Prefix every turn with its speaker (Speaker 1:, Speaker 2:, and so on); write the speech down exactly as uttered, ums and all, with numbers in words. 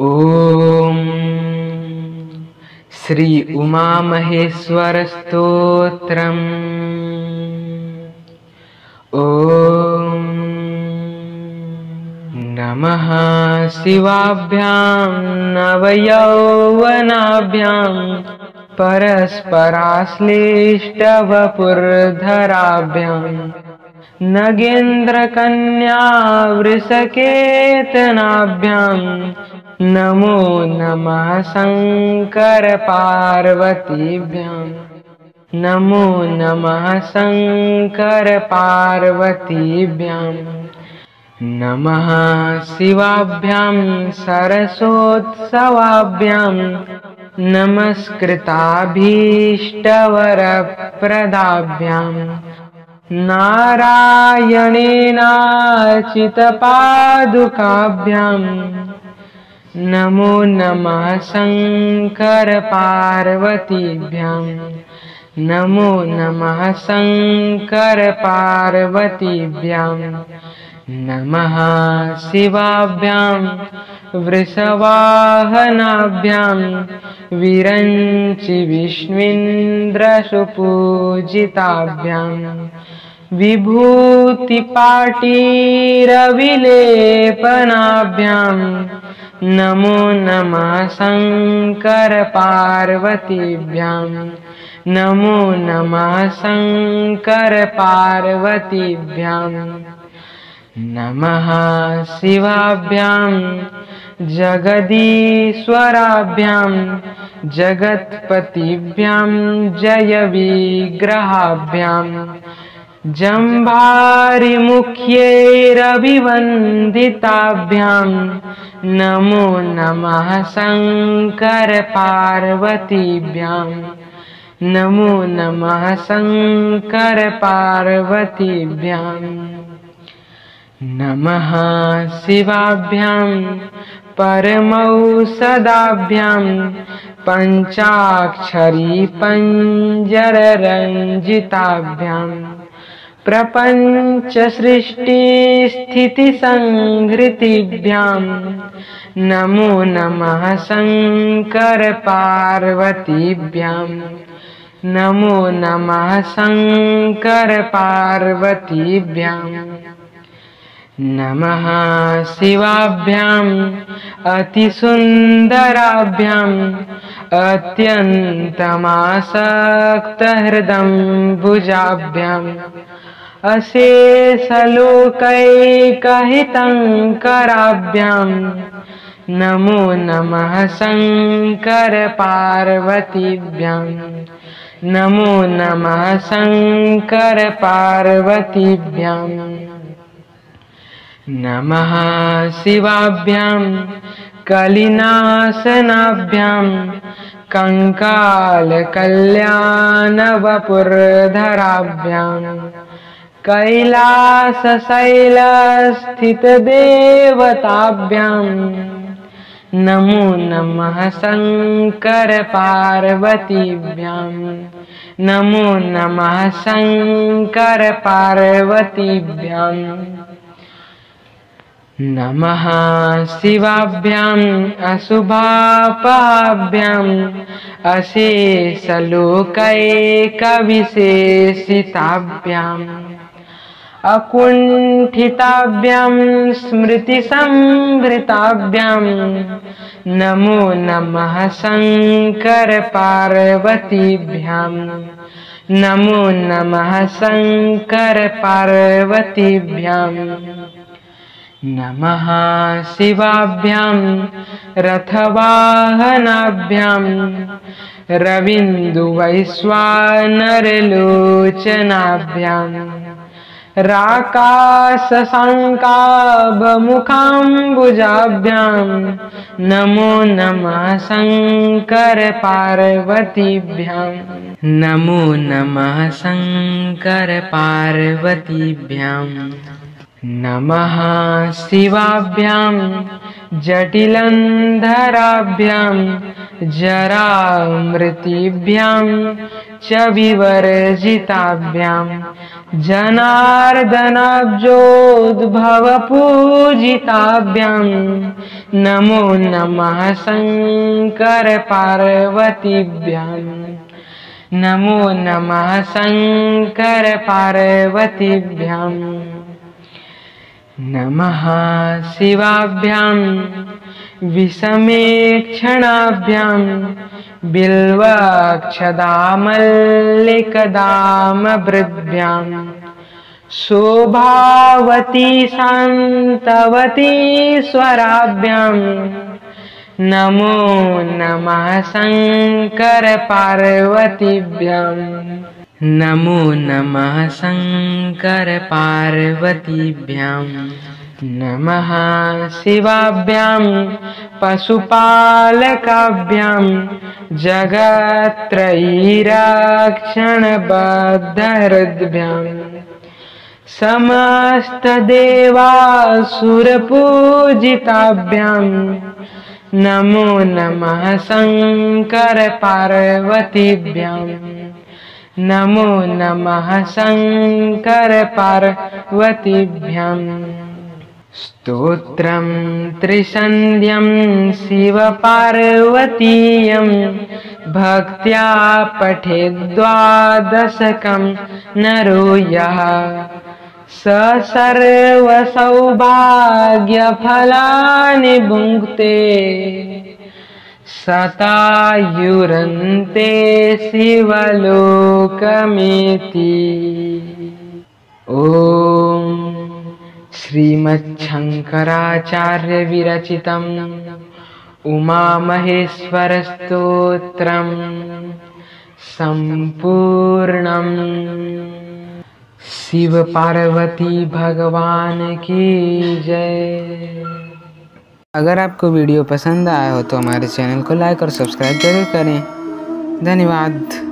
Speaker 1: ओम श्री उमा महेश्वर स्तोत्रम्। ओम नमः शिवाभ्यां नवयौवनाभ्यां परस्पराश्लिष्टवपुर्धराभ्यां नगेन्द्रकन्या वृषकेतनाभ्यां नमो नमः शंकर पार्वतीभ्यां। नमो नमः शंकर पार्वतीभ्यां। नमः शिवाभ्यां सरसोत्सवाभ्यां नमस्कृताभीष्टवरप्रदाभ्यां नारायणेनार्चितपादुकाभ्यां नमो नमः शंकर पार्वतीभ्यां। नमो नमः शंकर पार्वतीभ्यां। नमः शिवाभ्यां वृषवाहनाभ्यां विरञ्चि विष्णुन्द्रसुपूजिताभ्यां विभूतिपाटीरविलेपनाभ्यां नमो नमः शंकर पार्वतीभ्यां। नमो नमः शंकर पार्वतीभ्यां। नमः शिवाभ्यां जगदीश्वराभ्यां जगत्पतिभ्यां जयविग्रहाभ्यां जम्भारिमुख्यैरभिवन्दिताभ्यां नमो नमः शंकर पार्वतीभ्यां। नमो नमः शंकर पार्वतीभ्यां। नमः शिवाभ्यां परमौषधाभ्यां पञ्चाक्षरी पञ्जररञ्जिताभ्यां प्रपञ्चसृष्टिस्थितिसंहृतिभ्यां नमो नमः शंकर पार्वतीभ्यां। नमो नमः शंकर पार्वतीभ्यां। नमः शिवाभ्यां अतिसुन्दराभ्यां अत्यन्तमासक्तहृदम्बुजाभ्यां अशेषलोकैकहितङ्कराभ्यां नमो नमः शंकर पार्वतीभ्यां। नमो नमः शंकर पार्वतीभ्यां। नमः शिवाभ्यां कलिनाशनाभ्यां कंकालकल्याणवपुर्धराभ्यां कैलासशैलस्थितदेवताभ्यां नमो नमः शंकर पार्वतीभ्यां। नमो नमः शंकर पार्वतीभ्यां। नमः शिवाभ्यां अशुभापाभ्यां अशेषलोकैकविशेषिताभ्यां अकुण्ठिताभ्यां स्मृतिसंभृताभ्यां नमो नमः शंकर पार्वतीभ्यां। नमो नमः शंकर पार्वतीभ्यां। नमः शिवाभ्यां रथवाहनाभ्यां रवीन्दुवैश्वानरलोचनाभ्यां राकाशशङ्काभमुखाम्बुजाभ्यां नमो नमः शंकर पार्वतीभ्यां। नमो नमः शंकर पार्वतीभ्यां। नमः शिवाभ्यां जटिलन्धराभ्यां जरामृतिभ्यां च विवर्जिताभ्यां जनार्दनाब्जोद्भवपूजिताभ्यां नमो नमः शंकर पार्वतीभ्यां नमो नमः शंकर पार्वतीभ्यां नमः शिवाभ्यां विषमेक्षणाभ्यां बिल्वक्षदामल्लिकदामभृद्भ्यां शोभावती शान्तवती स्वराभ्यां नमो नमः शंकर पार्वतीभ्यां नमो नमः शंकर पार्वतीभ्यां नमः शिवाभ्यां पशुपालकाभ्यां जगत्त्रयीरक्षणबद्धहृद्भ्यां समस्तदेवासुरपूजिताभ्यां नमो नमः शंकर पार्वतीभ्यां नमो नमः शंकर पार्वतीभ्यां स्तोत्रं त्रिसन्ध्यं शिवपार्वतीयं भक्त्या पठेद्वादशकं नरो यः स सर्वसौभाग्यफलानि भुङ्क्ते शतायुरन्ते शिवलोकमेति। ॐ श्रीमच्छंकराचार्य विरचितम् उमामहेश्वरस्तोत्रम् संपूर्णम्। शिव पार्वती भगवान की जय। अगर आपको वीडियो पसंद आया हो तो हमारे चैनल को लाइक और सब्सक्राइब जरूर करें। धन्यवाद।